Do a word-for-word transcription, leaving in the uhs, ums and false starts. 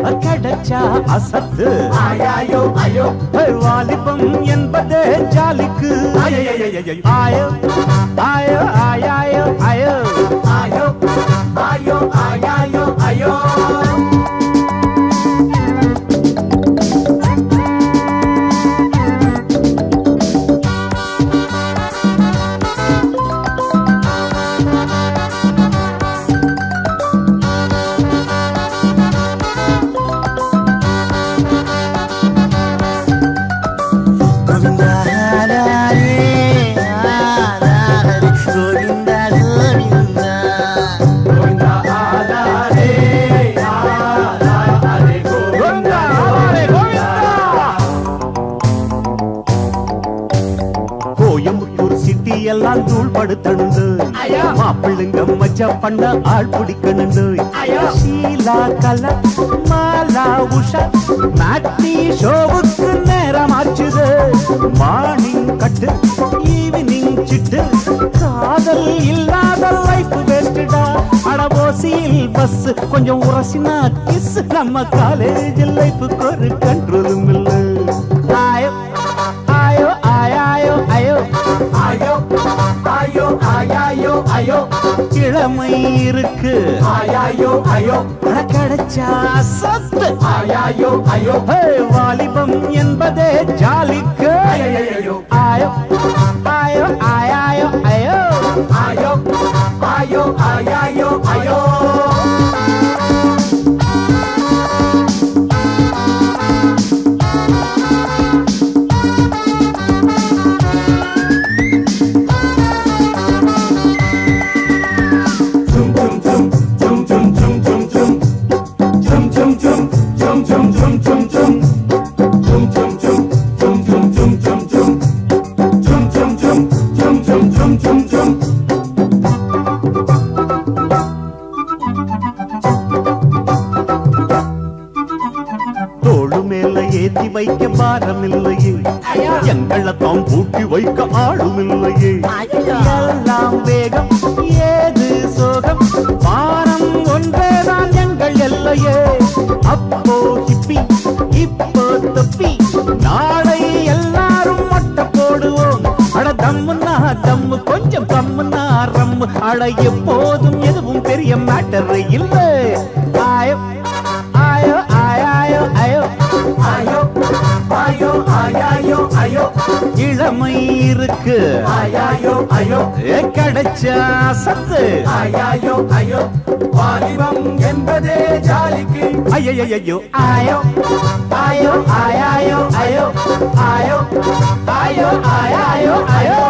கிடைச்சா அசத்து ஆயாயோ ஐயோ வாலிபம் என்பதே ஜாலிக்கு ஆயோ ஆயோ ஆயாயோ ஆயோ ஆயோ ஆயோ ஆயாயோ ஐயோ எல்லாம் தூள் படுத்தணுண்டு மாப்பிள்ளுங்க மச்ச பண்ண ஆள் பிடிக்கணுண்டு ஷீலா கலா மாலா உஷா மேட்னி ஷோவுக்கு நேரம் ஆச்சுது மார்னிங் கட்டு ஈவினிங் சிட்டு காதல் இல்லாத லைஃப் வேஸ்டா அடபோசியில் பஸ் கொஞ்சம் உரசினா கிஸ் நம்ம காலேஜ் லைஃபுக்கு ஒரு கண்ட்ரோலும் இல்லை ஆயோ ஆயோ ஆயாயோ ஐயோ ஐயோ ஐயோ ஆயாயோ ஐயோ இளமை இருக்கு ஆயாயோ ஐயோ கிடைச்சா சத்து ஆயாயோ ஐயோ வாலிபம் என்பதே ஜாலிக்கு ஐயோ ஆயோ ஆயோ ஆயாயோ ஐயோ ஆயோ ஆயோ ஆயாயோ ஐயோ ஏத்தி வைக்க பாரம் இல்லையே எங்களத்தான் பூட்டி வைக்க ஆளும் இல்லையே எல்லாம் வேகம் ஏது சோகம் பாரம் ஒன்றேதான் எங்கள் எல்லையே அப்போ ஹிப்பி இப்போ தொப்பி நாளை எல்லாரும் மொட்டை போடுவோம் அட தம்முன்னா தம்மு கொஞ்சம் கம்முன்னா ரம்மு அட எப்போதும் எதுவும் பெரிய மேட்டர் இல்லை ஆயோ ஆயோ ஆயாயோ ஐயோ ஐயோ ஐயோ ஆயாயோ ஐயோ இளமை இருக்கு ஆயாயோ ஐயோ கிடைச்சா சத்து ஆயாயோ ஐயோ வாலிபம் என்பதே ஜாலிக்கு ஐயோ ஆயோ ஆயோ ஆயாயோ ஐயோ ஆயோ ஆயோ ஆயாயோ ஐயோ